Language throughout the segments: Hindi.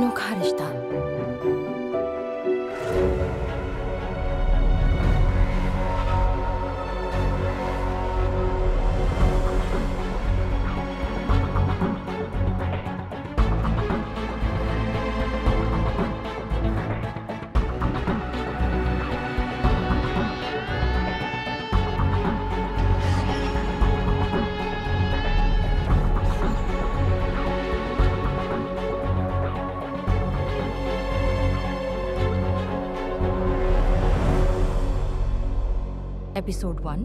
अनोखा रिश्ता। एपिसोड 1।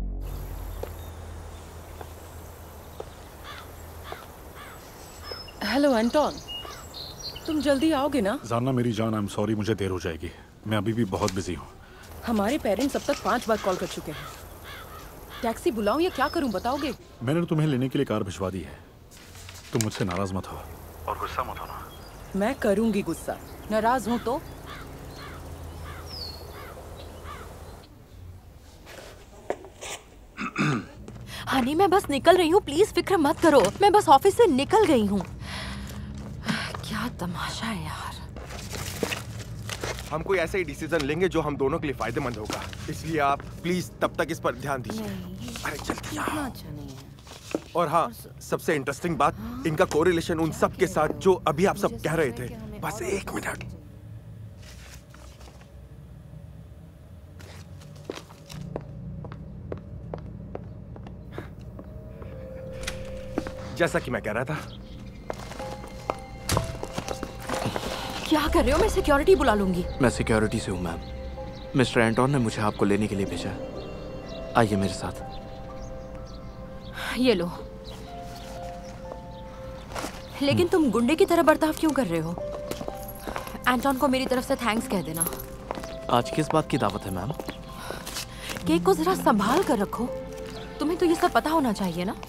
हेलो एंटोन, तुम जल्दी आओगे ना? जानना मेरी जान, आई एम सॉरी, मुझे देर हो जाएगी। मैं अभी भी बहुत बिजी हूँ। हमारे पेरेंट्स अब तक 5 बार कॉल कर चुके हैं। टैक्सी बुलाऊं या क्या करूं, बताओगे? मैंने तुम्हें लेने के लिए कार भिजवा दी है। तुम मुझसे नाराज मत हो और गुस्सा मत होना। मैं करूंगी गुस्सा। नाराज हूं तो? हनी, मैं बस निकल रही हूँ, प्लीज फिक्र मत करो। मैं बस ऑफिस से निकल गई हूँ। क्या तमाशा है यार। हम कोई ऐसा ही डिसीजन लेंगे जो हम दोनों के लिए फायदेमंद होगा, इसलिए आप प्लीज तब तक इस पर ध्यान दीजिए। अरे जल्दी आओ। अच्छा नहीं है। और हाँ, सबसे इंटरेस्टिंग बात, इनका कोरिलेशन उन सब के साथ जो अभी आप सब कह रहे थे। बस 1 मिनट। जैसा कि मैं कह रहा था। क्या कर रहे हो? मैं सिक्योरिटी बुला लूंगी। मैं सिक्योरिटी से हूँ मैम। मिस्टर एंटोन ने मुझे आपको लेने के लिए भेजा है। आइए मेरे साथ। ये लो। लेकिन तुम गुंडे की तरह बर्ताव क्यों कर रहे हो? एंटोन को मेरी तरफ से थैंक्स कह देना। आज किस बात की दावत है मैम? केक को जरा संभाल कर रखो। तुम्हें तो ये सब पता होना चाहिए ना।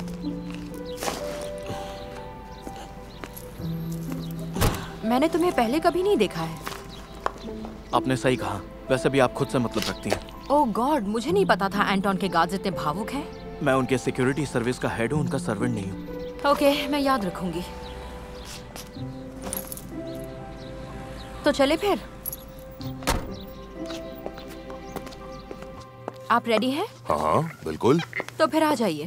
मैंने तुम्हें पहले कभी नहीं देखा है। आपने सही कहा। वैसे भी आप खुद से मतलब रखती हैं। ओह गॉड, मुझे नहीं पता था एंटोन के गार्ड्स इतने भावुक हैं। मैं उनके सिक्योरिटी सर्विस का हेड हूँ, उनका सर्वेंट नहीं हूँ। ओके, मैं याद रखूंगी। तो चले फिर। आप रेडी हैं? हाँ बिल्कुल। तो फिर आ जाइए।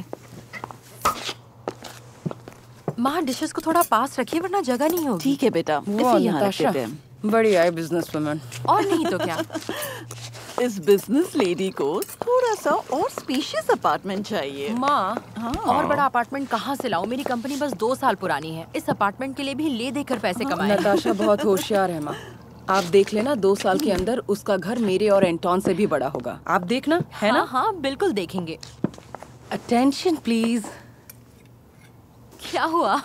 माँ, डिशेस को थोड़ा पास रखिए वरना जगह नहीं होगी। ठीक है बेटा, वो इसे यहाँ रख देते हैं। बड़ी है बिजनेस वुमन। और नहीं तो क्या। इस बिजनेस लेडी को थोड़ा सा और स्पेशियस अपार्टमेंट चाहिए। माँ, हाँ। और बड़ा अपार्टमेंट कहाँ से लाऊं? मेरी कंपनी बस 2 साल पुरानी है। इस अपार्टमेंट के लिए भी ले देकर पैसे कमाए। नताशा बहुत होशियार है माँ। आप देख लेना, 2 साल के अंदर उसका घर मेरे और एंटोन से भी बड़ा होगा। आप देखना, है ना? हाँ, बिल्कुल देखेंगे। Attention please. क्या हुआ?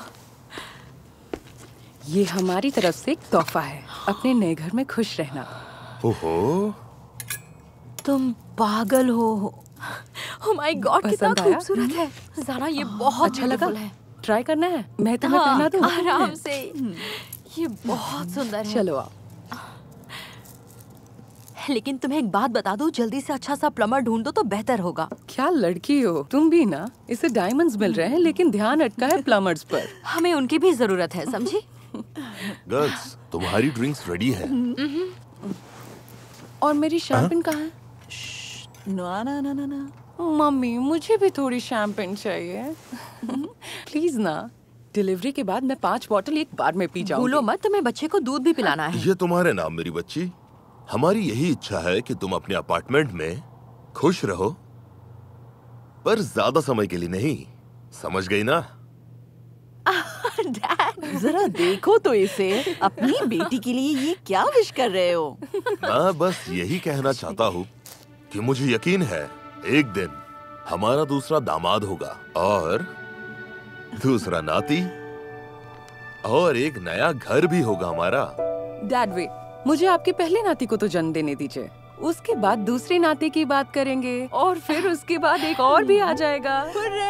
ये हमारी तरफ से एक तोहफा है। अपने नए घर में खुश रहना। ओहो, तुम पागल हो। ओह माय गॉड, कितना पसंद आया? खूबसूरत है। ज़रा ये बहुत अच्छा लगा? beautiful है। ट्राई करना है? मैं तुम्हें हाँ, पहना दूँ? आराम से। ये बहुत सुंदर है। चलो आओ। लेकिन तुम्हें एक बात बता दूं, जल्दी से अच्छा सा प्लम्बर ढूंढ दो तो बेहतर होगा। क्या लड़की हो तुम भी ना। इसे डायमंड्स मिल रहे हैं लेकिन ध्यान अटका है प्लम्बर्स पर। हमें उनकी भी जरूरत है, समझी? गर्ल्स, तुम्हारी ड्रिंक्स रेडी है। और मेरी शैम्पेन कहाँ है? ना ना ना ना ना। मम्मी, मुझे भी थोड़ी शैम्पेन चाहिए। प्लीज ना। डिलीवरी के बाद मैं 5 बॉटल एक बार में पी जाऊंगी। भूलो मत, तुम्हें बच्चे को दूध भी पिलाना है। ये तुम्हारे नाम मेरी बच्ची। हमारी यही इच्छा है कि तुम अपने अपार्टमेंट में खुश रहो, पर ज्यादा समय के लिए नहीं। समझ गई ना? डैड, जरा देखो तो इसे। अपनी बेटी के लिए ये क्या विश कर रहे हो? मैं बस यही कहना चाहता हूँ कि मुझे यकीन है एक दिन हमारा दूसरा दामाद होगा और दूसरा नाती और एक नया घर भी होगा हमारा। डैड वे, मुझे आपके पहले नाती को तो जन्म देने दीजिए। उसके बाद दूसरे नाते की बात करेंगे और फिर उसके बाद एक और भी आ जाएगा।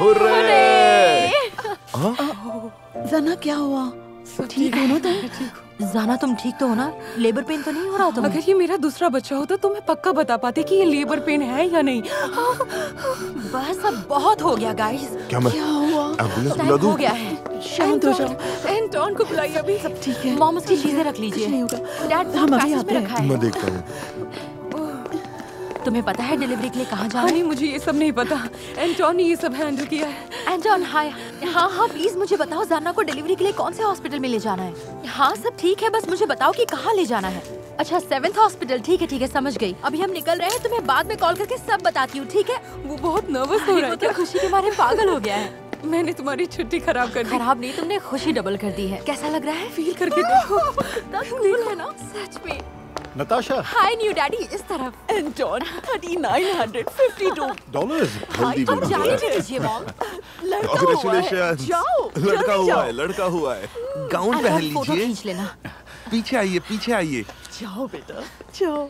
हुर्रे! जना क्या हुआ? ठीक हो ना तुम? ठीक हो। जाना तुम ठीक तो हो ना? लेबर पेन तो नहीं हो रहा तुम्हें? अगर ये मेरा दूसरा बच्चा होता तो मैं पक्का बता पाती कि ये लेबर पेन है या नहीं। बस अब बहुत हो गया गाइस। क्या मैं क्या हुआ? एम्बुलेंस टाइम बुला दूं? हो गया है। शांत हो जाओ। एंटोन को बुलाइए अभी। सब ठीक है। मॉम उसकी चीजें रख लीजिए। कुछ नहीं होगा। डैड हम अभी पैसेज आते में हैं। रखा है। मैं देखता हूँ। तुम्हें पता है डिलीवरी के लिए कहाँ जाना नहीं है? मुझे ये सब नहीं पता। एंटोन ने ये सब हैंडल किया है। एंटोन हाँ हाँ प्लीज मुझे बताओ जाना को डिलीवरी के लिए कौन से हॉस्पिटल में ले जाना है? हाँ सब ठीक है, बस मुझे बताओ कि कहाँ ले जाना है। अच्छा 7th हॉस्पिटल, ठीक है समझ गई। अभी हम निकल रहे हैं, तुम्हें बाद में कॉल करके सब बताती हूँ, ठीक है? वो बहुत नर्वस हो रहा है। वो तो खुशी के मारे पागल हो गया है। मैंने तुम्हारी छुट्टी खराब कर दी। खराब नहीं, तुमने खुशी डबल कर दी है। कैसा लग रहा है? फील करके देखो। कितना cool है ना सच में। नताशा, हाय न्यू डैडी, इस तरफ। Anton 3952 dollars. जल्दी अब जाने बोलिए। दीजिए मॉम। लड़का हुआ है। Congratulations. जाओ लड़का जल्दी हुआ जाओ। है, लड़का हुआ है। गाउन एंटोन, पहन फोटो लीजिए। खींच लेना। पीछे आइए, पीछे आइए। जाओ बेटा जाओ।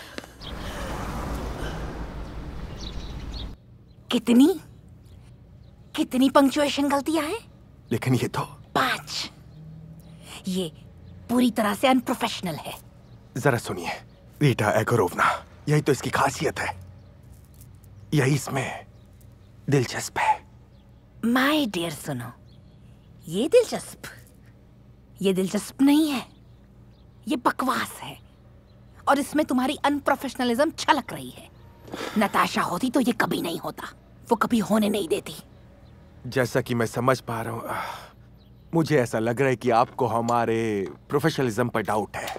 कितनी पंक्चुएशन गलतियां हैं? लेकिन ये तो 5। ये पूरी तरह से अनप्रोफेशनल है। जरा सुनिए, रीटा एगोरोवना, यही तो इसकी खासियत है, यही इसमें दिलचस्प है। माय डियर सुनो, ये दिलचस्प नहीं है, ये बकवास है और इसमें तुम्हारी अनप्रोफेशनलिज्म छलक रही है। नताशा होती तो ये कभी नहीं होता, वो कभी होने नहीं देती। जैसा कि मैं समझ पा रहा हूँ, मुझे ऐसा लग रहा है कि आपको हमारे प्रोफेशनलिज्म पर डाउट है।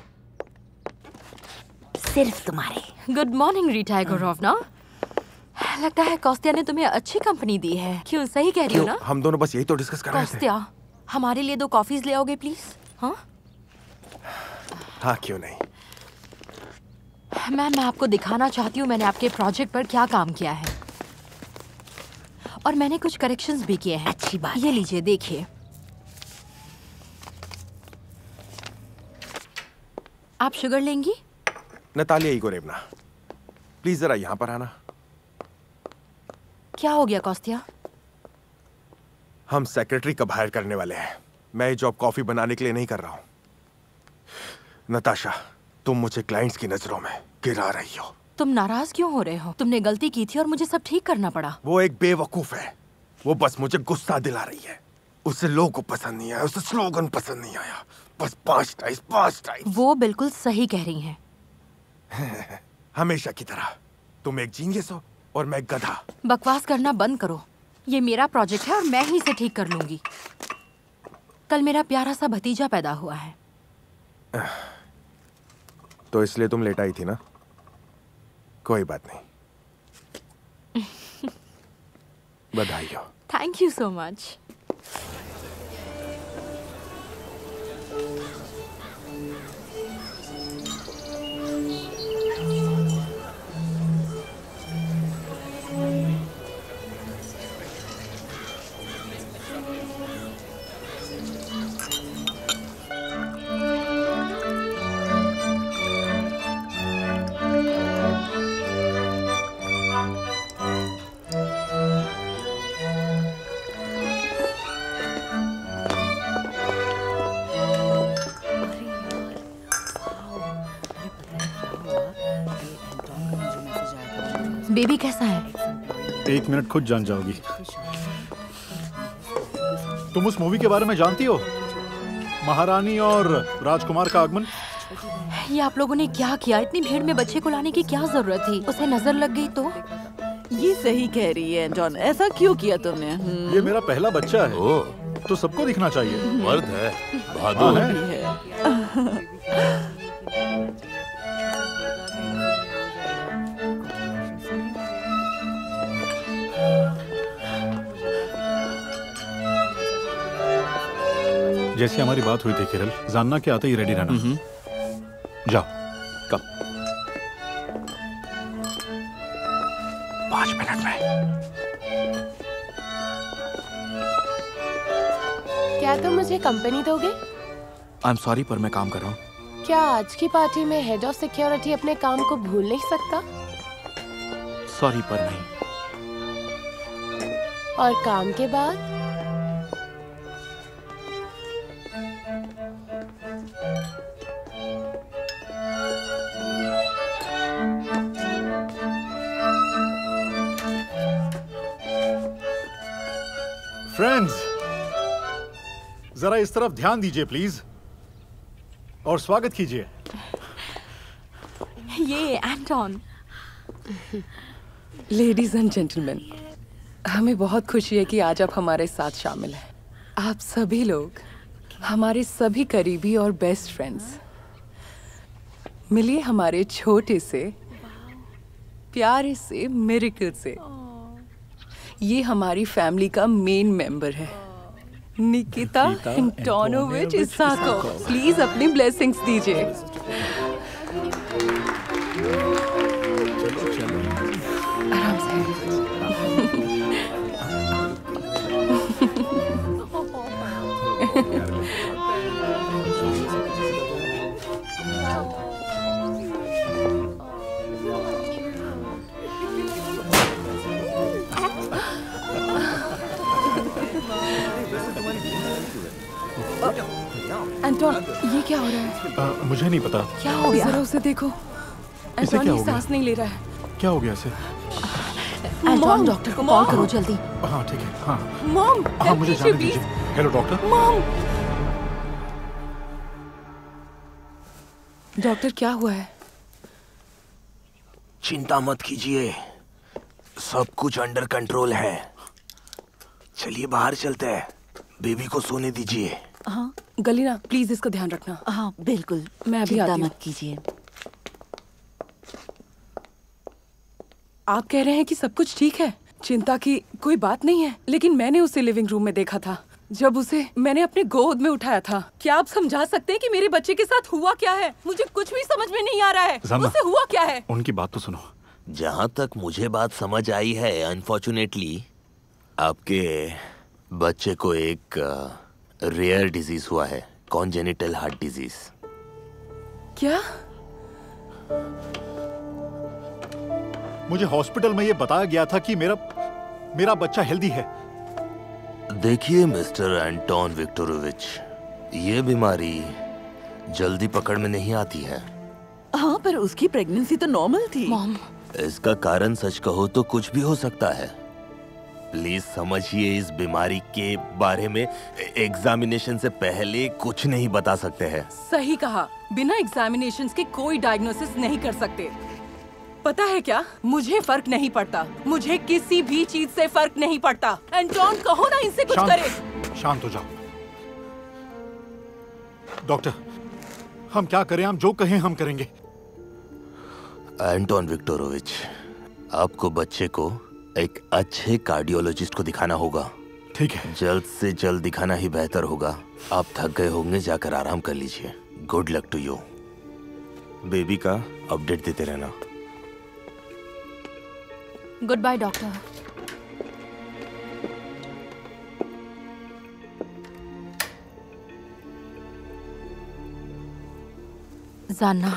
सिर्फ तुम्हारे। Good morning Rita Egorovna. लगता है कॉस्तिया ने तुम्हें अच्छी कंपनी दी है। क्यों, सही कह रही हो ना? हम दोनों बस यही तो डिस्कस कर रहे थे। कॉस्तिया, हमारे लिए 2 कॉफीज ले आओगे प्लीज? हाँ हाँ क्यों नहीं। मैम, मैं आपको दिखाना चाहती हूँ मैंने आपके प्रोजेक्ट पर क्या काम किया है और मैंने कुछ करेक्शंस भी किए हैं। अच्छी बात ये लीजिए देखिए। आप शुगर लेंगी? नतालिया इगोरेवना, प्लीज जरा यहाँ पर आना। क्या हो गया कॉस्तिया? हम सेक्रेटरी कब हायर करने वाले हैं। मैं ये जॉब कॉफी बनाने के लिए नहीं कर रहा हूँ। नताशा, तुम मुझे क्लाइंट्स की नजरों में गिरा रही हो। तुम नाराज क्यों हो रहे हो? तुमने गलती की थी और मुझे सब ठीक करना पड़ा। वो एक बेवकूफ है, वो बस मुझे गुस्सा दिला रही है। उसे लोगो पसंद नहीं आया, उसे स्लोगन पसंद नहीं आया, बस 5 टाइप्स। वो बिल्कुल सही कह रही हैं। हमेशा की तरह तुम एक जीनियस हो और मैं गधा। बकवास करना बंद करो। ये मेरा प्रोजेक्ट है और मैं ही इसे ठीक कर लूंगी। कल मेरा प्यारा सा भतीजा पैदा हुआ है। तो इसलिए तुम लेट आई थी ना? कोई बात नहीं। बधाई हो। Thank you so much. Baby कैसा है? 1 मिनट खुद जान जाओगी। तुम उस मूवी के बारे में जानती हो, महारानी और राजकुमार का आगमन? ये आप लोगों ने क्या किया? इतनी भीड़ में बच्चे को लाने की क्या जरूरत थी? उसे नजर लग गई तो? ये सही कह रही है जॉन, ऐसा क्यों किया तुमने? ये मेरा पहला बच्चा है, ओ, तो सबको दिखना चाहिए। मर्द है, हाँ बहादुर। है। जैसे हमारी बात हुई थी किरल, जानना के आते ही रेडी रहना। जाओ। कब? 5 मिनट में। क्या तुम मुझे कंपनी दोगे? आई एम सॉरी पर मैं काम कर रहा हूँ। क्या आज की पार्टी में हेड ऑफ सिक्योरिटी अपने काम को भूल नहीं सकता? सॉरी पर नहीं। और काम के बाद? फ्रेंड्स, जरा इस तरफ ध्यान दीजिए प्लीज और स्वागत कीजिए। ये एंटोन। लेडीज एंड जेंटलमैन, हमें बहुत खुशी है कि आज आप हमारे साथ शामिल हैं। आप सभी लोग हमारे सभी करीबी और बेस्ट फ्रेंड्स, मिलिए हमारे छोटे से प्यारे से मिरेकल से। ये हमारी फैमिली का मेन मेंबर है, निकिता एंटोनोविच इसाकोव। प्लीज अपनी ब्लेसिंग्स दीजिए। आराम से। एंटोन, ये क्या हो रहा है? मुझे नहीं पता। क्या हो गया? जरा उसे देखो। इसे एंटोन क्या ये हो गया? सांस नहीं ले रहा है। क्या हो गया इसे? एंटोन, डॉक्टर को कॉल करो जल्दी। हाँ ठीक है। हाँ मॉम, हाँ मुझे जाने दीजिए। Hello doctor. मॉम। डॉक्टर क्या हुआ है? चिंता मत कीजिए, सब कुछ अंडर कंट्रोल है। चलिए बाहर चलते हैं, बेबी को सोने दीजिए। हाँ गलीना, प्लीज इसका ध्यान रखना। हाँ बिल्कुल, मैं अभी चिंता आती हूँ। मत कीजिए। आप कह रहे हैं कि सब कुछ ठीक है, चिंता की कोई बात नहीं है, लेकिन मैंने उसे लिविंग रूम में देखा था जब उसे मैंने अपने गोद में उठाया था। क्या आप समझा सकते हैं कि मेरे बच्चे के साथ हुआ क्या है? मुझे कुछ भी समझ में नहीं आ रहा है। जाना। उसे हुआ क्या है? उनकी बात तो सुनो। जहां तक मुझे बात समझ आई है, अनफॉर्चुनेटली आपके बच्चे को एक रेयर डिजीज हुआ है, कॉन्जेनिटल हार्ट डिजीज। क्या? मुझे हॉस्पिटल में ये बताया गया था कि मेरा बच्चा हेल्दी है। देखिए मिस्टर एंटोन विक्टोरोविच, ये बीमारी जल्दी पकड़ में नहीं आती है। हाँ, पर उसकी प्रेगनेंसी तो नॉर्मल थी। मॉम, इसका कारण सच कहो तो कुछ भी हो सकता है। प्लीज समझिए, इस बीमारी के बारे में एग्जामिनेशन से पहले कुछ नहीं बता सकते हैं। सही कहा, बिना एग्जामिनेशंस के कोई डायग्नोसिस नहीं कर सकते। पता है क्या, मुझे फर्क नहीं पड़ता, मुझे किसी भी चीज से फर्क नहीं पड़ता। एंटोन, कहो ना इनसे कुछ करे। शांत हो जाओ। डॉक्टर, हम क्या करें? हम जो कहें हम करेंगे। एंटोन विक्टोरोविच, आपको बच्चे को एक अच्छे कार्डियोलॉजिस्ट को दिखाना होगा। ठीक है। जल्द से जल्द दिखाना ही बेहतर होगा। आप थक गए होंगे, जाकर आराम कर लीजिए। Good luck to you. Baby का अपडेट देते रहना। Goodbye doctor. जानना,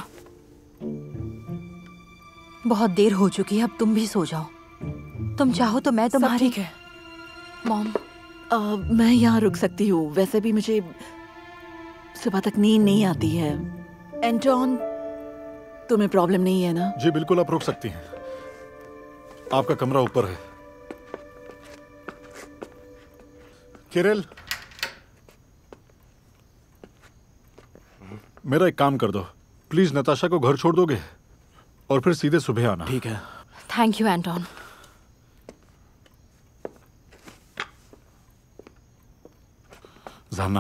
बहुत देर हो चुकी है, अब तुम भी सो जाओ। तुम चाहो तो मैं तुम्हारी। ठीक है मॉम। मैं यहाँ रुक सकती हूँ, वैसे भी मुझे सुबह तक नींद नहीं आती है। एंटोन, तुम्हें प्रॉब्लम नहीं है ना? जी बिल्कुल, आप रुक सकती हैं। आपका कमरा ऊपर है। किरिल, मेरा एक काम कर दो प्लीज। नताशा को घर छोड़ दोगे और फिर सीधे सुबह आना। ठीक है। Thank you Anton. Zhanna,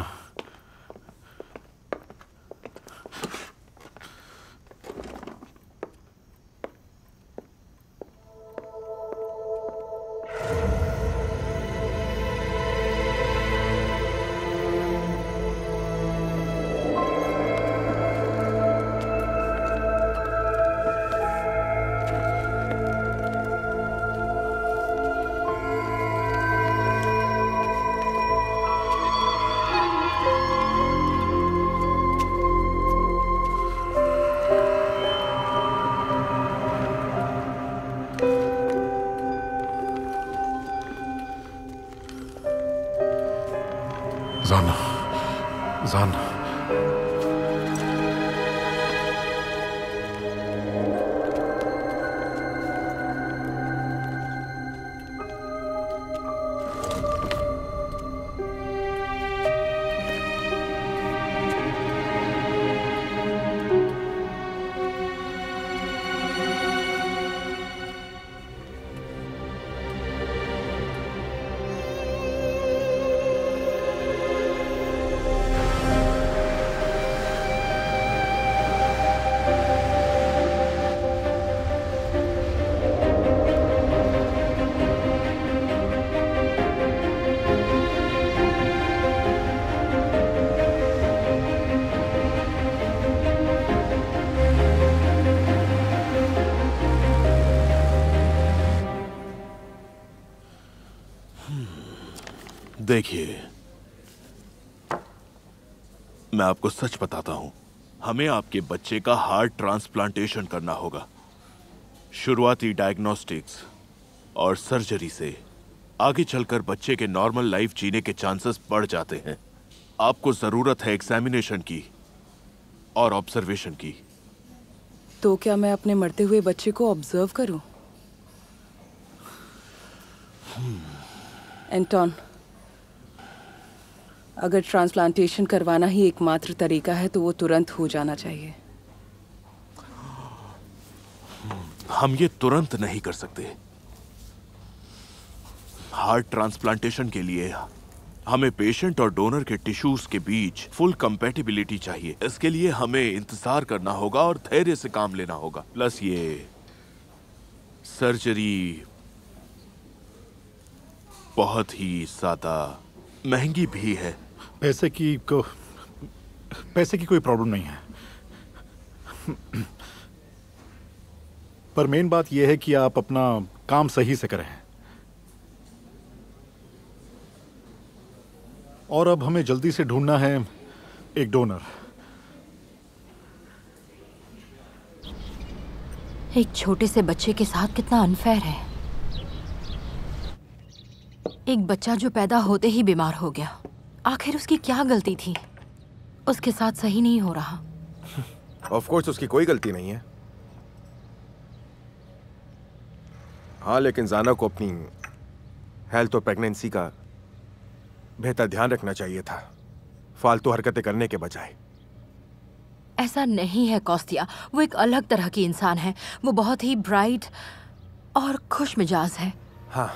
Zhanna, जानना। देखिए, मैं आपको सच बताता हूं, हमें आपके बच्चे का हार्ट ट्रांसप्लांटेशन करना होगा। शुरुआती डायग्नोस्टिक्स और सर्जरी से आगे चलकर बच्चे के नॉर्मल लाइफ जीने के चांसेस बढ़ जाते हैं। आपको जरूरत है एग्जामिनेशन की और ऑब्जर्वेशन की। तो क्या मैं अपने मरते हुए बच्चे को ऑब्जर्व करूं? एंटोन, अगर ट्रांसप्लांटेशन करवाना ही एकमात्र तरीका है तो वो तुरंत हो जाना चाहिए। हम ये तुरंत नहीं कर सकते। हार्ट ट्रांसप्लांटेशन के लिए हमें पेशेंट और डोनर के टिश्यूज के बीच फुल कंपैटिबिलिटी चाहिए। इसके लिए हमें इंतजार करना होगा और धैर्य से काम लेना होगा। प्लस ये सर्जरी बहुत ही ज्यादा महंगी भी है। पैसे की कोई प्रॉब्लम नहीं है, पर मेन बात यह है कि आप अपना काम सही से करें। और अब हमें जल्दी से ढूंढना है एक डोनर। एक छोटे से बच्चे के साथ कितना अनफेयर है। एक बच्चा जो पैदा होते ही बीमार हो गया, आखिर उसकी क्या गलती थी? उसके साथ सही नहीं हो रहा। ऑफ कोर्स उसकी कोई गलती नहीं है। हाँ, लेकिन जाना को अपनी हेल्थ और प्रेगनेंसी का बेहतर ध्यान रखना चाहिए था, फालतू हरकतें करने के बजाय। ऐसा नहीं है कौस्तिया, वो एक अलग तरह की इंसान है। वो बहुत ही ब्राइट और खुश मिजाज है। हाँ,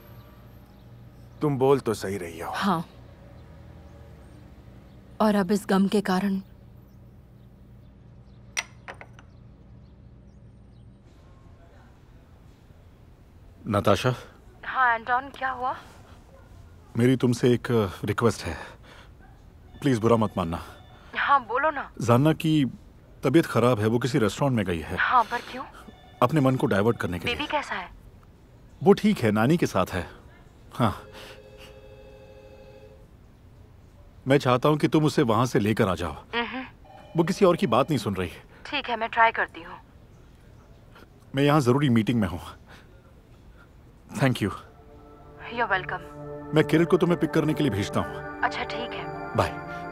तुम बोल तो सही रही हो। हाँ, और अब इस गम के कारण नताशा। हाँ एंटोन, क्या हुआ? मेरी तुमसे एक रिक्वेस्ट है, प्लीज बुरा मत मानना। हाँ बोलो ना। जानना की तबीयत खराब है, वो किसी रेस्टोरेंट में गई है। हाँ, पर क्यों? अपने मन को डाइवर्ट करने के लिए। बेबी कैसा है? वो ठीक है, नानी के साथ है। हाँ, मैं चाहता हूँ कि तुम उसे वहां से लेकर आ जाओ। वो किसी और की बात नहीं सुन रही। ठीक है, मैं ट्राई करती हूँ। मैं यहाँ जरूरी मीटिंग में हूँ। Thank you. You are welcome. मैं किरण को तुम्हें पिक करने के लिए भेजता हूँ। अच्छा ठीक है, bye.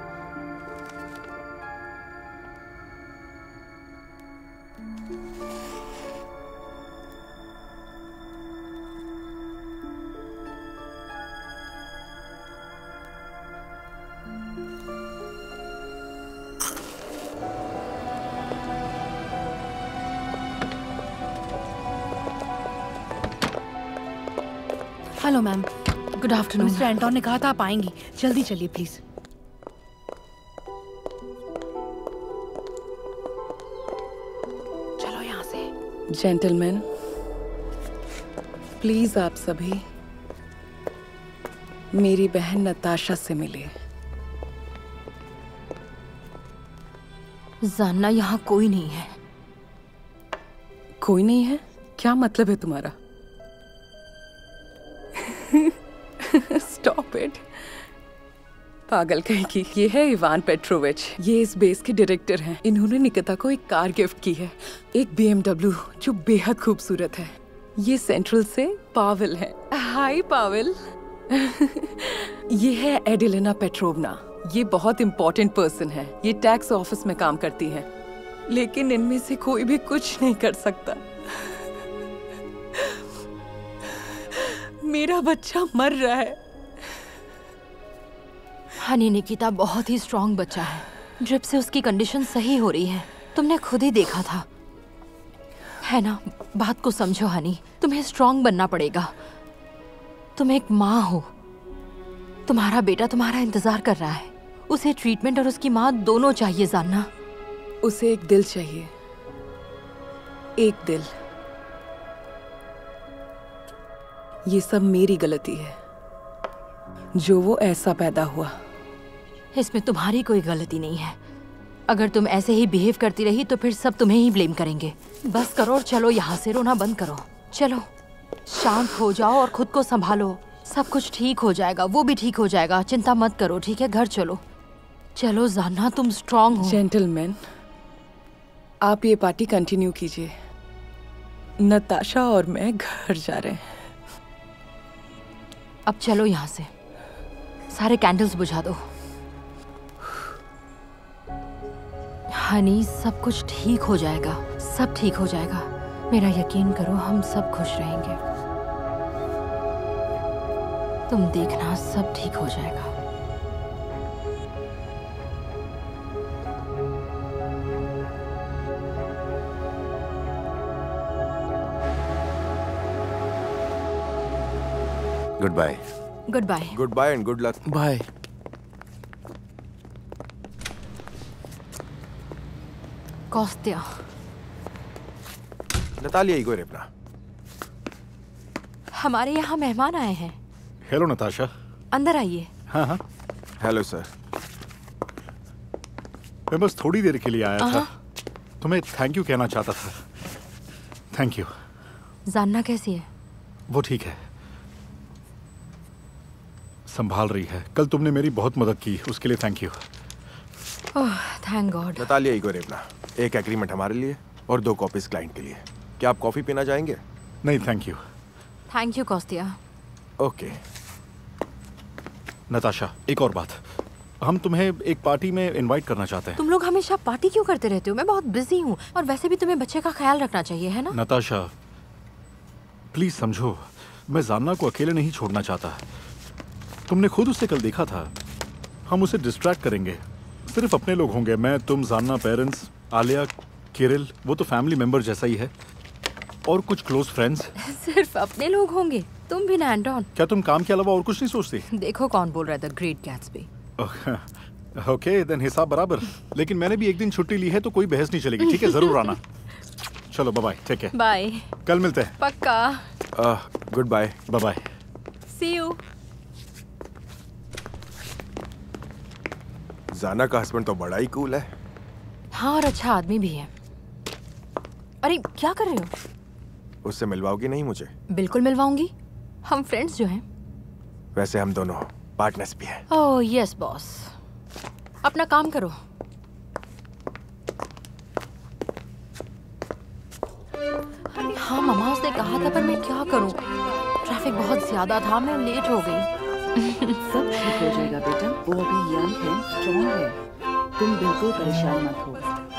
Hello ma'am. Good afternoon. Mister Anton ने कहा था आप आएंगी, जल्दी चलिए प्लीज। चलो यहाँ से। जेंटलमैन, प्लीज आप सभी मेरी बहन नताशा से मिले। जानना यहाँ कोई नहीं है। कोई नहीं है? क्या मतलब है तुम्हारा? Stop it. पागल कहीं की। ये है इवान पेट्रोविच, ये इस बेस के डायरेक्टर हैं। इन्होंने निकिता को एक कार गिफ्ट की है, एक BMW जो बेहद खूबसूरत है। ये सेंट्रल से पावेल है। Hi Pavel. ये है एडिलेना पेट्रोवना, ये बहुत इंपॉर्टेंट पर्सन है। ये टैक्स ऑफिस में काम करती है, लेकिन इनमें से कोई भी कुछ नहीं कर सकता। मेरा बच्चा मर रहा है। हनी, निकिता बहुत ही स्ट्रॉन्ग बच्चा है। ड्रिप से उसकी कंडीशन सही हो रही है, तुमने खुद ही देखा था, है ना? बात को समझो हनी, तुम्हें स्ट्रॉन्ग बनना पड़ेगा। तुम एक माँ हो, तुम्हारा बेटा तुम्हारा इंतजार कर रहा है। उसे ट्रीटमेंट और उसकी माँ दोनों चाहिए जानना। उसे एक दिल चाहिए, एक दिल। ये सब मेरी गलती है जो वो ऐसा पैदा हुआ। इसमें तुम्हारी कोई गलती नहीं है। अगर तुम ऐसे ही बिहेव करती रही तो फिर सब तुम्हें ही ब्लेम करेंगे। बस करो और चलो यहाँ से, रोना बंद करो। चलो शांत हो जाओ और खुद को संभालो। सब कुछ ठीक हो जाएगा, वो भी ठीक हो जाएगा, चिंता मत करो, ठीक है? घर चलो। चलो जाना, तुम स्ट्रांग हो। जेंटलमैन, आप ये पार्टी कंटिन्यू कीजिए। नताशा और मैं घर जा रहे हैं। अब चलो यहाँ से, सारे कैंडल्स बुझा दो। हनी, सब कुछ ठीक हो जाएगा, सब ठीक हो जाएगा। मेरा यकीन करो, हम सब खुश रहेंगे। तुम देखना, सब ठीक हो जाएगा। Goodbye. Goodbye. Goodbye and good luck. Bye. Kostya. Natalia Igorevna, हमारे यहाँ मेहमान आए हैं। Hello Natasha. अंदर आइए। हाँ हाँ। Hello sir. मैं बस थोड़ी देर के लिए आया था, तुम्हें थैंक यू कहना चाहता था। Thank you. जानना कैसी है? वो ठीक है, संभाल रही है। कल तुमने मेरी बहुत मदद की, उसके लिए thank you. Oh, thank God. Natalia Igorevna, एक एग्रीमेंट हमारे लिए और 2 कॉपीज क्लाइंट के लिए। क्या आप कॉफी पीना चाहेंगे? नहीं thank you. Thank you Kostya. Okay. Natasha, एक और बात, हम तुम्हें एक पार्टी में इनवाइट करना चाहते हैं। तुम लोग हमेशा पार्टी क्यों करते रहते हो? मैं बहुत बिजी हूँ, और वैसे भी तुम्हें बच्चे का ख्याल रखना चाहिए, है ना? नताशा प्लीज समझो, मैं जानना को अकेले नहीं छोड़ना चाहता। तुमने खुद उससे कल देखा था। हम उसे डिस्ट्रैक्ट करेंगे, सिर्फ अपने लोग होंगे, मैं, तुम, जानना, पेरेंट्स, आलिया, किरिल, वो तो फैमिली मेंबर जैसा ही है, और कुछ क्लोज फ्रेंड्स। सिर्फ अपने लोग होंगे? तुम भी ना एंटोन। क्या तुम काम के अलावा और कुछ नहीं सोचती? देखो कौन बोल रहा है, the great Gatsby. Okay then, हिसाब बराबर। लेकिन मैंने भी एक दिन छुट्टी ली है, तो कोई बहस नहीं चलेगी, ठीक है? जरूर आना। चलो बाय बाय, ठीक है? बाय। कल मिलते हैं। पक्का। Goodbye. Bye bye. See you. Zhanna का हस्बैंड तो बड़ा ही कूल है। हाँ, और अच्छा आदमी भी है। अरे क्या कर रहे हो? उससे मिलवाओगी नहीं मुझे? बिल्कुल मिलवाऊंगी, हम फ्रेंड्स जो हैं। वैसे हम दोनों पार्टनर्स भी हैं। Oh yes boss. अपना काम करो। हाँ मम्मा, उसने कहा था, पर मैं क्या करूं? ट्रैफिक बहुत ज्यादा था, मैं लेट हो गई। सब ठीक हो जाएगा बेटा, वो अभी यंग है, स्ट्रॉन्ग है, तुम बिल्कुल परेशान मत हो।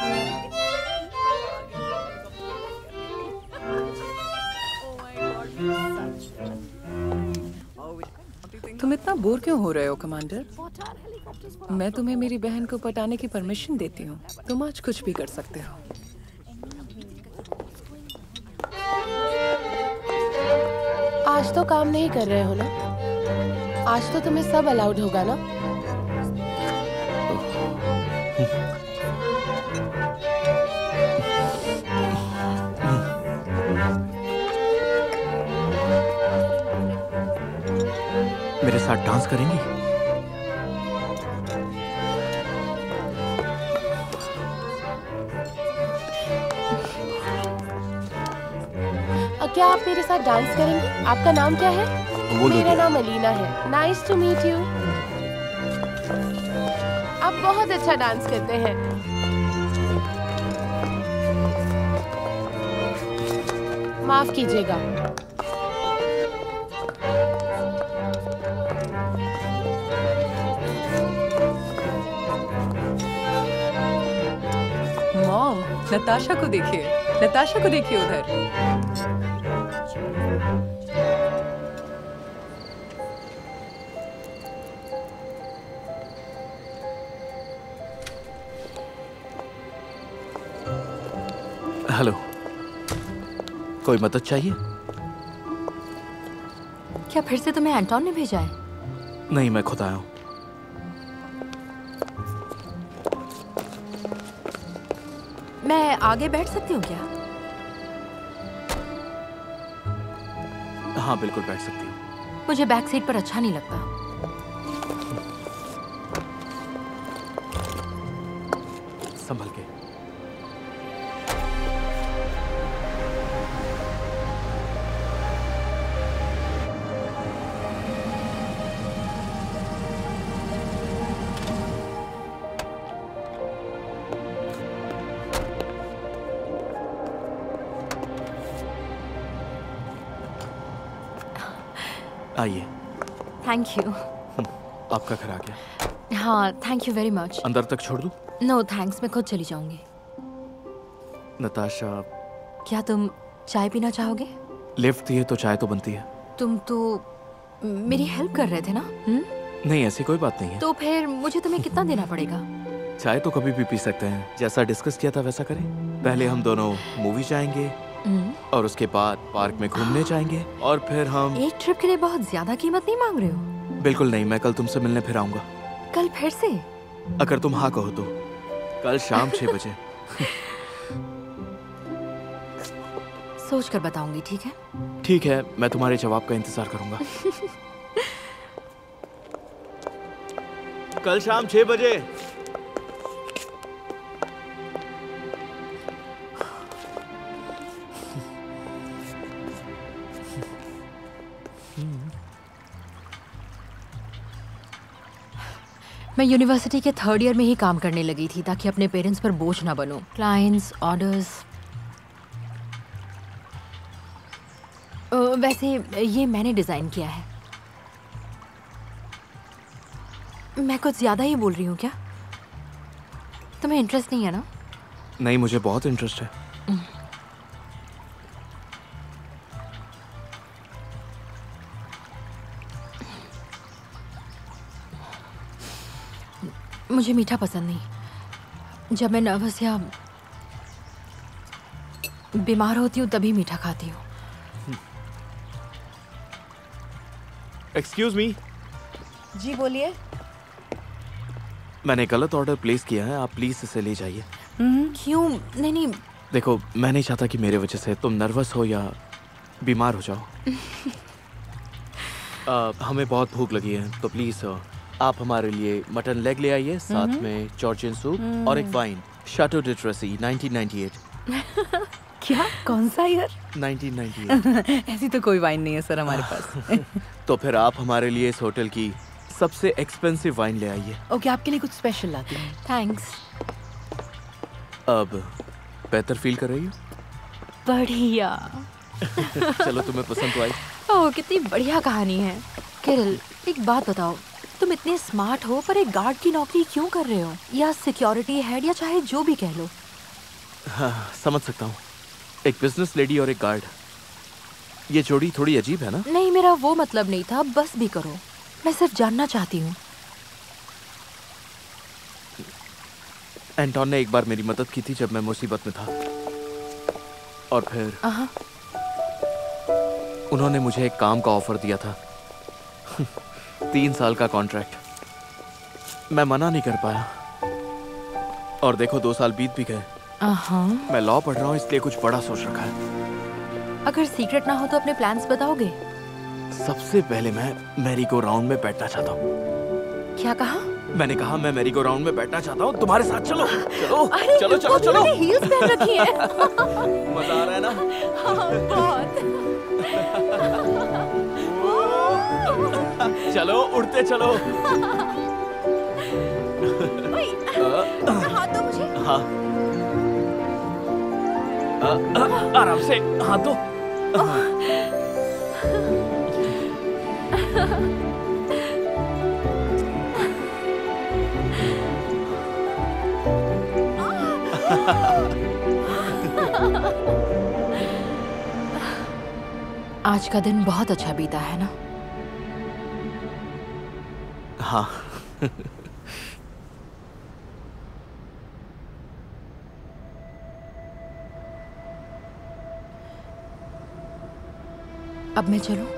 तुम इतना बोर क्यों हो रहे हो कमांडर? मैं तुम्हें मेरी बहन को पटाने की परमिशन देती हूँ, तुम आज कुछ भी कर सकते हो। आज तो काम नहीं कर रहे हो ना? आज तो तुम्हें सब अलाउड होगा ना? मेरे साथ डांस करेंगी? क्या आप मेरे साथ डांस करेंगे? आपका नाम क्या है? मेरा नाम अलीना है। Nice to meet you. आप बहुत अच्छा डांस करते हैं। माफ कीजिएगा। मॉम, नताशा को देखिए, नताशा को देखिए उधर। हेलो, कोई मदद चाहिए? क्या फिर से तुम्हें एंटोन ने भेजा है? नहीं, मैं खुद आया हूँ। मैं आगे बैठ सकती हूँ क्या? हाँ बिल्कुल बैठ सकती हूँ। मुझे बैक सीट पर अच्छा नहीं लगता। संभल के। आइए। Thank you. आपका घर आ गया। हाँ, थैंक यू वेरी मच। अंदर तक छोड़ दूं? नो थैंक्स, मैं खुद चली जाऊंगी। नताशा, क्या तुम चाय पीना चाहोगे? लिफ्ट दिए तो चाय तो बनती है। तुम तो मेरी हेल्प कर रहे थे ना? नहीं, ऐसी कोई बात नहीं है। तो फिर मुझे तुम्हें कितना देना पड़ेगा? चाय तो कभी भी पी सकते हैं। जैसा डिस्कस किया था वैसा करें। पहले हम दोनों मूवी जाएंगे और उसके बाद पार्क में घूमने जाएंगे और फिर हम एक ट्रिप के लिए बहुत ज्यादा कीमत नहीं मांग रहे हो? बिल्कुल नहीं, मैं कल तुमसे मिलने फिर आऊंगा। कल फिर से? अगर तुम हाँ कहो तो। कल शाम 6 बजे। सोच कर बताऊंगी, ठीक है? ठीक है, मैं तुम्हारे जवाब का इंतजार करूंगा। कल शाम 6 बजे। मैं यूनिवर्सिटी के 3rd ईयर में ही काम करने लगी थी ताकि अपने पेरेंट्स पर बोझ ना बनूं। Clients, orders. वैसे ये मैंने डिजाइन किया है। मैं कुछ ज्यादा ही बोल रही हूँ क्या? तुम्हें इंटरेस्ट नहीं है ना? नहीं, मुझे बहुत इंटरेस्ट है। मुझे मीठा पसंद नहीं। जब मैं नर्वस या बीमार होती हूँ तभी मीठा खाती हूँ। Excuse me. जी बोलिए। मैंने गलत ऑर्डर प्लेस किया है, आप प्लीज इसे ले जाइए। क्यों? नहीं। देखो, मैं नहीं चाहता कि मेरे वजह से तुम नर्वस हो या बीमार हो जाओ। हमें बहुत भूख लगी है, तो प्लीज आप हमारे लिए मटन लेग ले आइए, साथ में जॉर्जियन सूप और एक वाइन, शाटो डे ट्रेसी 1998। क्या? कौन सा ईयर? 1998। ऐसी तो कोई वाइन नहीं है सर हमारे पास। तो फिर आप हमारे लिए इस होटल की सबसे एक्सपेंसिव वाइन ले आइए। ओके, आपके लिए कुछ स्पेशल लाती हूँ। थैंक्स। अब बेहतर फील कर रही हो? बढ़िया। चलो, तुम्हें पसंद तो आई? ओह, कितनी बढ़िया कहानी है। किरल, एक बात बताओ, तुम इतने स्मार्ट हो पर एक गार्ड की नौकरी क्यों कर रहे हो? या सिक्योरिटी हेड या चाहे जो भी कह लो। हाँ, समझ सकता हूँ। एक बिजनेस लेडी और एक गार्ड, ये जोड़ी थोड़ी अजीब है ना? नहीं, मेरा वो मतलब नहीं था, बस भी करो। मैं सिर्फ जानना चाहती हूँ। एंटोन ने एक बार मेरी मदद की थी जब मैं मुसीबत में था, और फिर उन्होंने मुझे एक काम का ऑफर दिया था। 3 साल का कॉन्ट्रैक्ट। मैं मना नहीं कर पाया, और देखो 2 साल बीत भी गए। मैं लॉ पढ़ रहा हूँ, इसलिए कुछ बड़ा सोच रखा है। अगर सीक्रेट ना हो तो अपने प्लान्स बताओगे? सबसे पहले मैं मैरी गो राउंड में बैठना चाहता हूँ। क्या कहा? मैंने कहा मैं मैरी गो राउंड में बैठना चाहता हूँ, तुम्हारे साथ। चलो चलो अरे चलो चलो चलो। हील्स पहन रखी है। मजा आ रहा है ना? हाँ, बहुत। चलो, उड़ते चलो। हाथ दो मुझे। हाँ, आराम से हाथ दो। आज का दिन बहुत अच्छा बीता है ना? हाँ। अब मैं चलूं?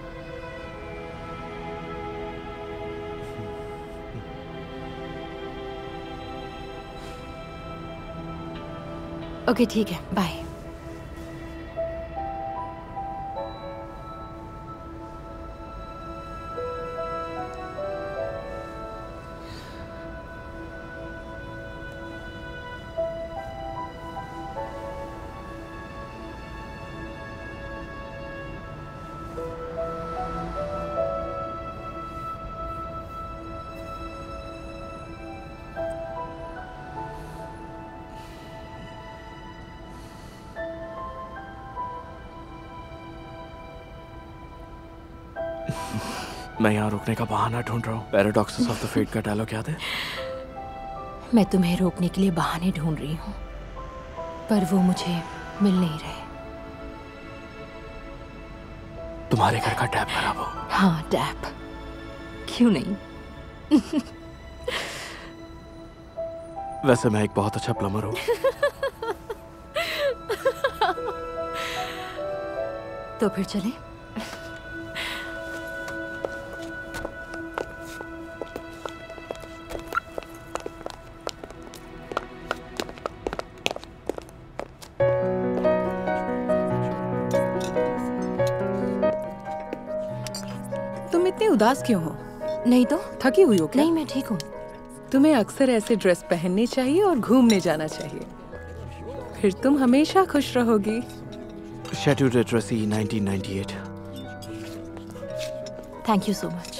ओके, ठीक है, बाय। मैं यहाँ रुकने का बहाना ढूंढ रहा हूँ। पैराडॉक्सेस ऑफ द फेट का डायलॉग याद है? मैं तुम्हें रोकने के लिए बहाने ढूंढ रही हूँ, पर वो मुझे मिल नहीं रहे। तुम्हारे घर का टैप खराब हो? हाँ, टैप। क्यों नहीं? वैसे मैं एक बहुत अच्छा प्लम्बर हूँ। तो फिर चले? तुम इतने उदास क्यों हो? नहीं तो। थकी हुई हो क्या? नहीं, मैं ठीक हूँ। तुम्हें अक्सर ऐसे ड्रेस पहनने चाहिए और घूमने जाना चाहिए, फिर तुम हमेशा खुश रहोगी। Schedule literacy 1998। Thank you so much.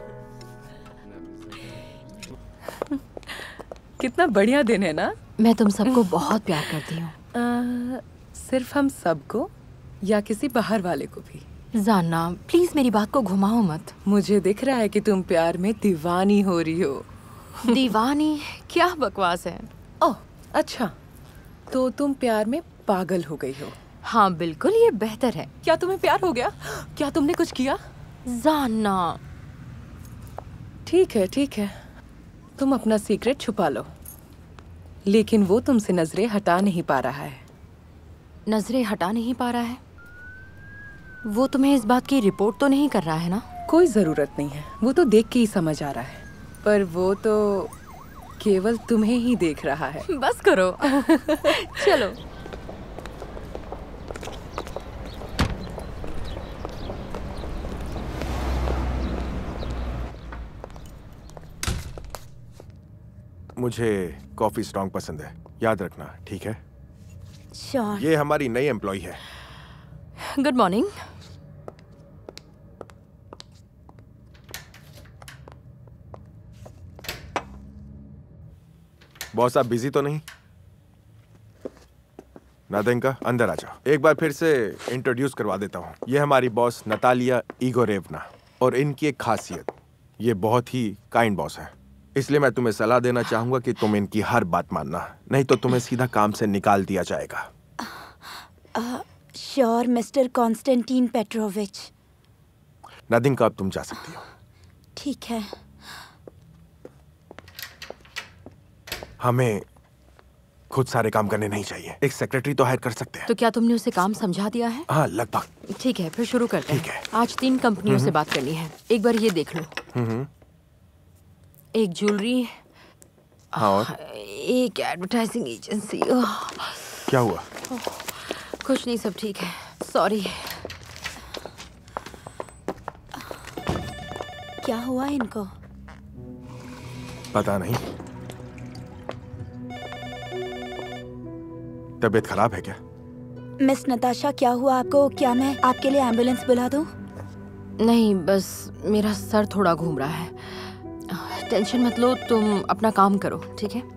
कितना बढ़िया दिन है ना? मैं तुम सबको बहुत प्यार करती हूँ। सिर्फ हम सबको या किसी बाहर वाले को भी? जानना, प्लीज मेरी बात को घुमाओ मत। मुझे दिख रहा है कि तुम प्यार में दीवानी हो रही हो। दीवानी? क्या बकवास है। ओह अच्छा, तो तुम प्यार में पागल हो गई हो। हाँ बिल्कुल, ये बेहतर है। क्या तुम्हें प्यार हो गया? क्या तुमने कुछ किया? जानना। ठीक है ठीक है, तुम अपना सीक्रेट छुपा लो, लेकिन वो तुमसे नजरें हटा नहीं पा रहा है। नजरें हटा नहीं पा रहा है? वो तुम्हें इस बात की रिपोर्ट तो नहीं कर रहा है ना? कोई जरूरत नहीं है, वो तो देख के ही समझ आ रहा है, पर वो तो केवल तुम्हें ही देख रहा है। बस करो। चलो। मुझे कॉफी स्ट्रॉन्ग पसंद है, याद रखना, ठीक है? श्योर। ये हमारी नई एम्प्लॉय है। Good morning. बॉस आप बिजी तो नहीं? नादेंका, अंदर आ जाओ। एक बार फिर से इंट्रोड्यूस करवा देता हूँ, ये हमारी बॉस नतालिया इगोरेवना, और इनकी एक खासियत, ये बहुत ही काइंड बॉस है। इसलिए मैं तुम्हें सलाह देना चाहूंगा कि तुम इनकी हर बात मानना, नहीं तो तुम्हें सीधा काम से निकाल दिया जाएगा। Sure mister Konstantin Petrovich. Nadinka, अब तुम जा सकती हो। ठीक है। हमें खुद सारे काम करने नहीं चाहिए, एक सेक्रेटरी तो हायर कर सकते हैं। तो क्या तुमने उसे काम समझा दिया है? हाँ लगभग। ठीक है, फिर शुरू करते हैं। ठीक है। आज 3 कंपनियों से बात करनी है, एक बार ये देख लो। एक ज्वेलरी, हाँ, और एक एडवर्टाइजिंग एजेंसी। क्या हुआ? कुछ नहीं, सब ठीक है। सॉरी। क्या हुआ इनको? पता नहीं, तबीयत खराब है क्या? मिस नताशा, क्या हुआ आपको? क्या मैं आपके लिए एम्बुलेंस बुला दूं? नहीं, बस मेरा सर थोड़ा घूम रहा है। टेंशन मत लो, तुम अपना काम करो, ठीक है?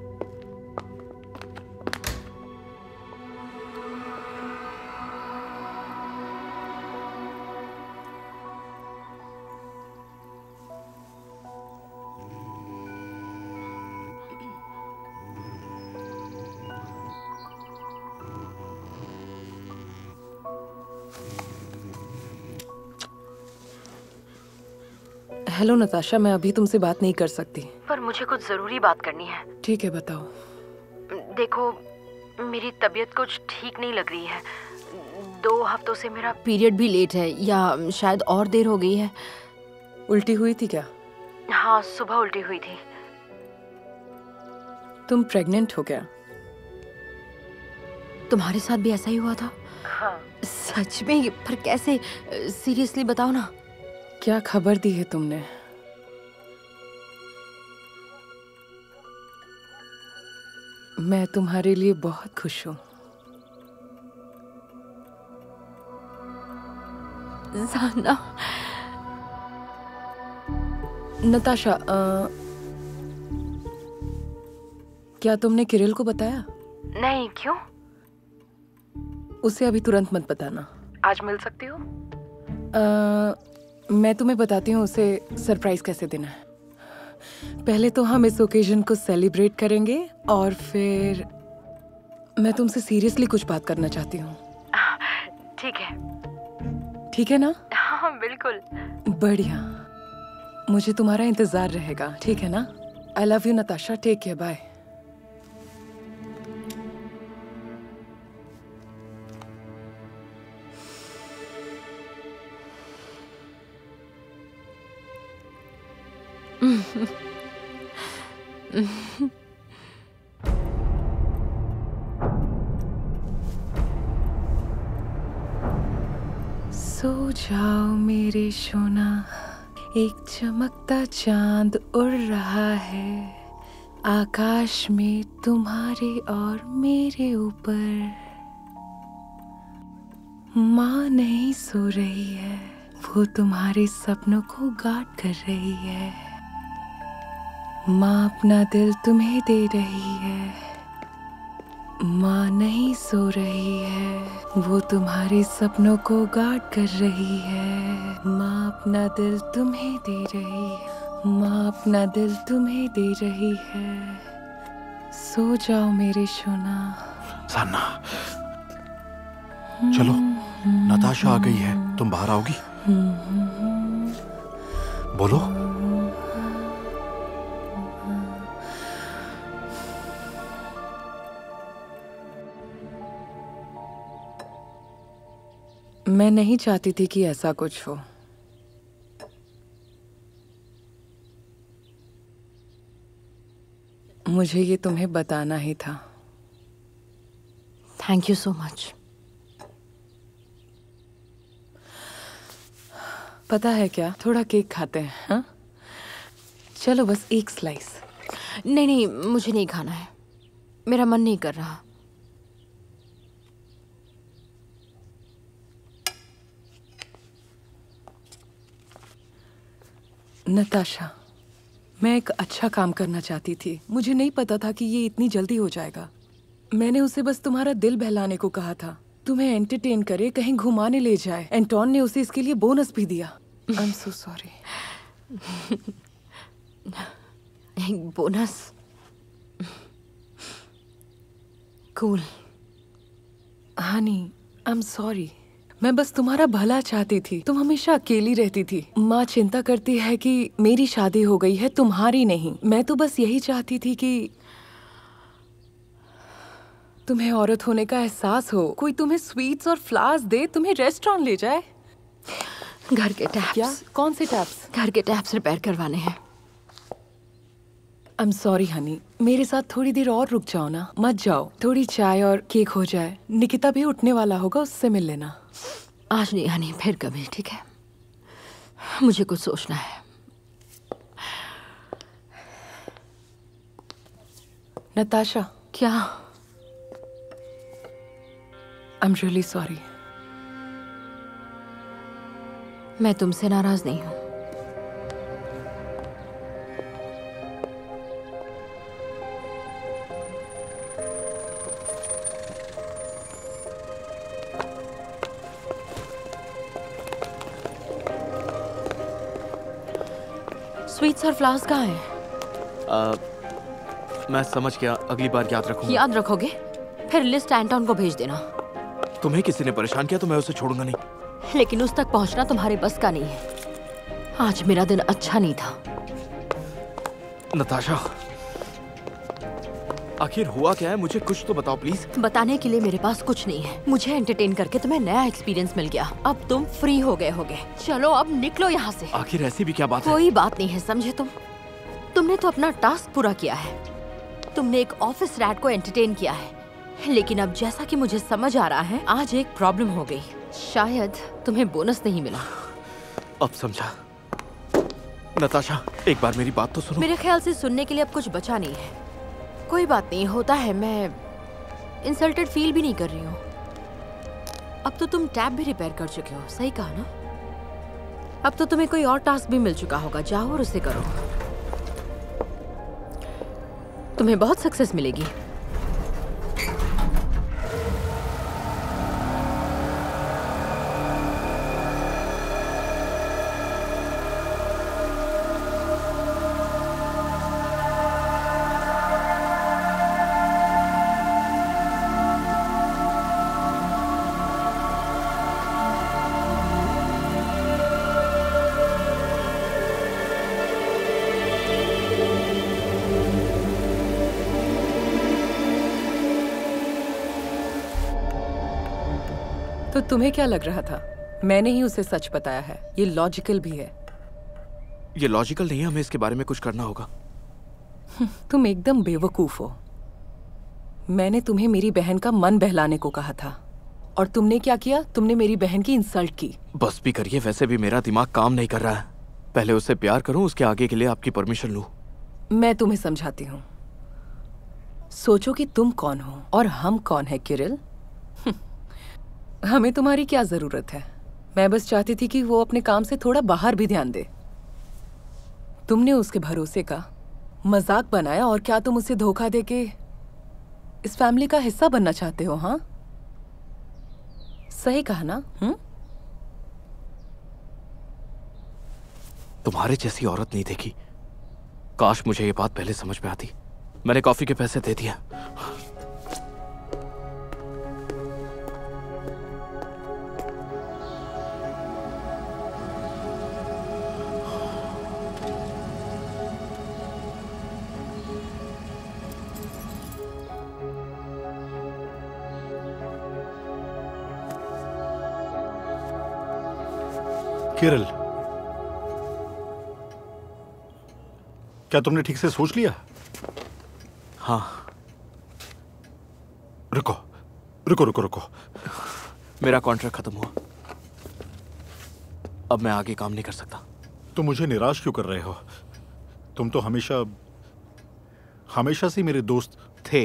हेलो नताशा, मैं अभी तुमसे बात नहीं कर सकती, पर मुझे कुछ जरूरी बात करनी है। ठीक है, बताओ। देखो, मेरी तबीयत कुछ ठीक नहीं लग रही है। 2 हफ्तों से मेरा पीरियड भी लेट है, या शायद और देर हो गई है। उल्टी हुई थी क्या? हाँ, सुबह उल्टी हुई थी। तुम प्रेग्नेंट हो क्या? तुम्हारे साथ भी ऐसा ही हुआ था? हाँ। सच में? पर कैसे? सीरियसली बताओ ना। क्या खबर दी है तुमने? मैं तुम्हारे लिए बहुत खुश हूँ। जाना। नताशा, क्या तुमने किरिल को बताया? नहीं, क्यों? उसे अभी तुरंत मत बताना। आज मिल सकती हो? मैं तुम्हें बताती हूँ उसे सरप्राइज कैसे देना है। पहले तो हम इस ओकेजन को सेलिब्रेट करेंगे और फिर मैं तुमसे सीरियसली कुछ बात करना चाहती हूँ। ठीक है। ठीक है ना? हाँ बिल्कुल। बढ़िया, मुझे तुम्हारा इंतजार रहेगा, ठीक है ना? I love you Natasha, take care, bye. सो जाओ मेरे सोना, एक चमकता चांद उड़ रहा है आकाश में तुम्हारे और मेरे ऊपर। माँ नहीं सो रही है, वो तुम्हारे सपनों को गार्ड कर रही है। माँ अपना दिल तुम्हें दे रही है। माँ नहीं सो रही है, वो तुम्हारे सपनों को गार्ड कर रही है। माँ अपना दिल तुम्हें दे रही है। माँ अपना दिल तुम्हें दे रही है। सो जाओ मेरे सोना। सन्ना, चलो, नताशा आ गई है, तुम बाहर आओगी? बोलो। मैं नहीं चाहती थी कि ऐसा कुछ हो। मुझे ये तुम्हें बताना ही था। Thank you so much. पता है क्या, थोड़ा केक खाते हैं? हाँ, चलो, बस एक स्लाइस। नहीं नहीं, मुझे नहीं खाना है, मेरा मन नहीं कर रहा। नताशा, मैं एक अच्छा काम करना चाहती थी। मुझे नहीं पता था कि ये इतनी जल्दी हो जाएगा। मैंने उसे बस तुम्हारा दिल बहलाने को कहा था, तुम्हें एंटरटेन करे, कहीं घुमाने ले जाए। एंटोन ने उसे इसके लिए बोनस भी दिया। I am so sorry. एक bonus? Cool. Honey, I am sorry. मैं बस तुम्हारा भला चाहती थी। तुम हमेशा अकेली रहती थी। माँ चिंता करती है कि मेरी शादी हो गई है, तुम्हारी नहीं। मैं तो बस यही चाहती थी कि तुम्हें औरत होने का एहसास हो, कोई तुम्हें स्वीट्स और फ्लावर्स दे, तुम्हें रेस्टोरेंट ले जाए। घर के टैप्स। क्या? कौन से टैप्स? घर के टैप्स रिपेयर करवाने हैं। आई एम सॉरी हनी, मेरे साथ थोड़ी देर और रुक जाओ ना। मत जाओ, थोड़ी चाय और केक हो जाए। निकिता भी उठने वाला होगा, उससे मिल लेना। आज नहीं हनी, फिर कभी, ठीक है? मुझे कुछ सोचना है। नताशा। क्या? I am really sorry. मैं तुमसे नाराज नहीं हूं। स्वीट्स और फ्लावर्स कहाँ हैं? मैं समझ गया, अगली बार याद रखूंगा। याद रखोगे? फिर लिस्ट एंटोन को भेज देना। तुम्हें किसी ने परेशान किया तो मैं उसे छोड़ूंगा नहीं। लेकिन उस तक पहुंचना तुम्हारे बस का नहीं है। आज मेरा दिन अच्छा नहीं था। नताशा, आखिर हुआ क्या है? मुझे कुछ तो बताओ प्लीज। बताने के लिए मेरे पास कुछ नहीं है। मुझे एंटरटेन करके तुम्हें नया एक्सपीरियंस मिल गया। अब तुम फ्री हो गए होगे। चलो अब निकलो यहाँ से। आखिर ऐसी भी क्या बात है? कोई बात नहीं है, समझे तुम? तुमने तो अपना टास्क पूरा किया है। तुमने एक ऑफिस रैट को एंटरटेन किया है। लेकिन अब जैसा कि मुझे समझ आ रहा है, आज एक प्रॉब्लम हो गई। शायद तुम्हें बोनस नहीं मिला। अब समझा। नताशा, एक बार मेरी बात तो सुनो। मेरे ख्याल से सुनने के लिए अब कुछ बचा नहीं है। कोई बात नहीं, होता है। मैं इंसल्टेड फील भी नहीं कर रही हूँ। अब तो तुम टैब भी रिपेयर कर चुके हो, सही कहा ना? अब तो तुम्हें कोई और टास्क भी मिल चुका होगा। जाओ और उसे करो। तुम्हें बहुत सक्सेस मिलेगी। तो तुम्हें क्या लग रहा था? मैंने ही उसे सच बताया है। ये लॉजिकल भी है। ये लॉजिकल नहीं है, हमें इसके बारे में कुछ करना होगा। तुम एकदम बेवकूफ हो। मैंने तुम्हें मेरी बहन का मन बहलाने को कहा था और तुमने क्या किया? तुमने मेरी बहन की इंसल्ट की। बस भी करिए, वैसे भी मेरा दिमाग काम नहीं कर रहा है। पहले उससे प्यार करूं, उसके आगे के लिए आपकी परमिशन लूं। मैं तुम्हें समझाती हूँ। सोचो कि तुम कौन हो और हम कौन है किरिल। हमें तुम्हारी क्या जरूरत है? मैं बस चाहती थी कि वो अपने काम से थोड़ा बाहर भी ध्यान दे। तुमने उसके भरोसे का मजाक बनाया और क्या तुम उसे धोखा देके इस फैमिली का हिस्सा बनना चाहते हो? हाँ, सही कहा ना? तुम्हारे जैसी औरत नहीं देखी। काश मुझे ये बात पहले समझ में आती। मैंने कॉफी के पैसे दे दिए। किरिल, क्या तुमने ठीक से सोच लिया? हाँ। रुको रुको रुको रुको। मेरा कॉन्ट्रैक्ट खत्म हुआ। अब मैं आगे काम नहीं कर सकता। तुम मुझे निराश क्यों कर रहे हो? तुम तो हमेशा हमेशा से मेरे दोस्त थे।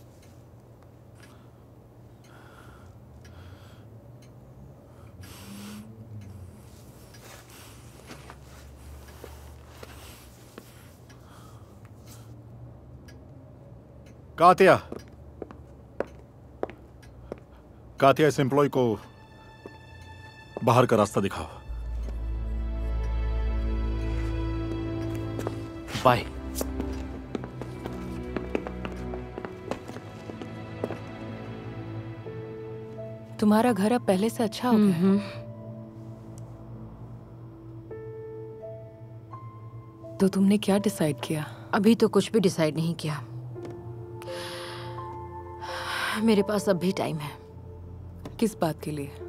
कातिया, कातिया, इस एम्प्लॉय को बाहर का रास्ता दिखाओ। बाय। तुम्हारा घर अब पहले से अच्छा हो गया है। तो तुमने क्या डिसाइड किया? अभी तो कुछ भी डिसाइड नहीं किया। मेरे पास अब भी टाइम है। किस बात के लिए?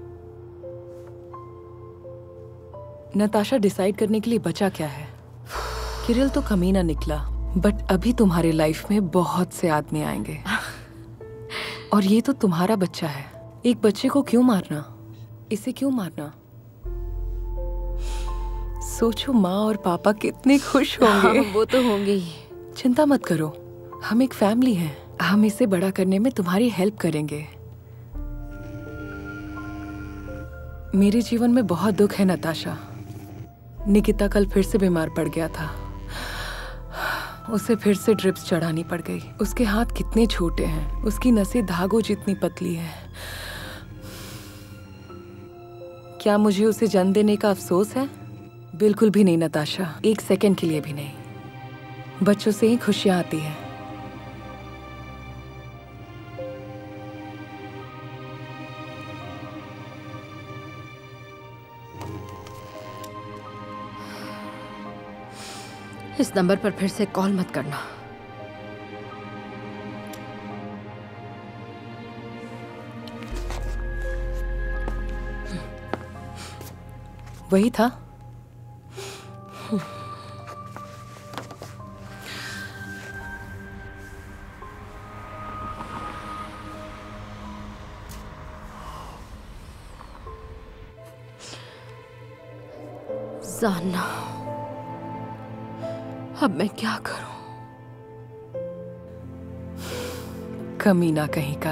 नताशा डिसाइड करने के लिए बचा क्या है? किरिल तो कमीना निकला, बट अभी तुम्हारे लाइफ में बहुत से आदमी आएंगे। और ये तो तुम्हारा बच्चा है। एक बच्चे को क्यों मारना? इसे क्यों मारना? सोचो, माँ और पापा कितने खुश होंगे। हाँ, वो तो होंगे ही। चिंता मत करो, हम एक फैमिली हैं। हम इसे बड़ा करने में तुम्हारी हेल्प करेंगे। मेरे जीवन में बहुत दुख है नताशा। निकिता कल फिर से बीमार पड़ गया था। उसे फिर से ड्रिप्स चढ़ानी पड़ गई। उसके हाथ कितने छोटे हैं, उसकी नसें धागों जितनी पतली हैं। क्या मुझे उसे जन्म देने का अफसोस है? बिल्कुल भी नहीं नताशा, एक सेकंड के लिए भी नहीं। बच्चों से ही खुशियां आती हैं। इस नंबर पर फिर से कॉल मत करना। वही था। जाना, अब मैं क्या करूं? कमीना कहीं का।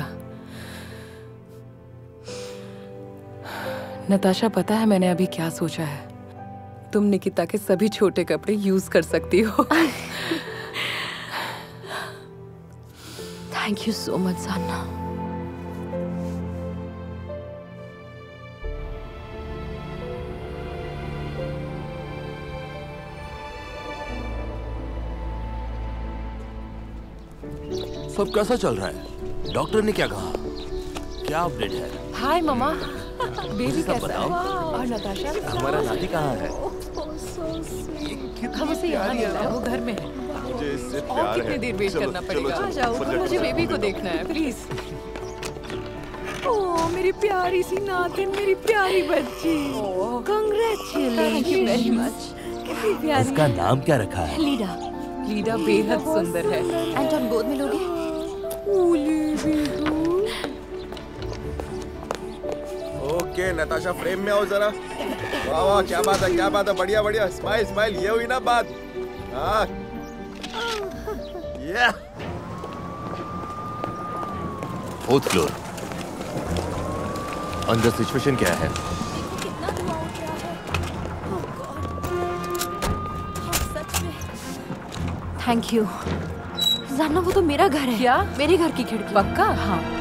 नताशा, पता है मैंने अभी क्या सोचा है? तुम निकिता के सभी छोटे कपड़े यूज कर सकती हो। थैंक यू सो मच जाना। सब कैसा चल रहा है? डॉक्टर ने क्या कहा? क्या अपडेट है? हाय ममा, बेबी कैसा है? और नताशा? हमारा नाती कहाँ है? हम उसे यहाँ ले आए, वो घर में है। मुझे इससे और प्यार कितनी है। देर वेट चलो, करना चलो, पड़ेगा? चलो, आ जाओ, चलो, मुझे चलो, बेबी को चलो। देखना है, प्लीज। ओ मेरी प्यारी सी नातिन, मेरी प्यारी बच्ची। Congratulations. Thank you very much. कितनी प्यारी। इसका नाम क्या रखा है? लीडा। लीडा बेहद सुंदर है। एंटोन गोद में लोगे? ओके नताशा, फ्रेम में आओ जरा। वाह वाह, क्या बात है, क्या बात है, बढ़िया बढ़िया। स्माइल स्माइल, ये हुई ना बात। हाँ ये फोर्थ फ्लोर। अंदर सिचुएशन क्या है? कितना धुआं उठ रहा है। Oh God. हाँ, सच में। Thank you. जानना वो तो मेरा घर है। क्या? मेरे घर की खिड़की। पक्का? हाँ।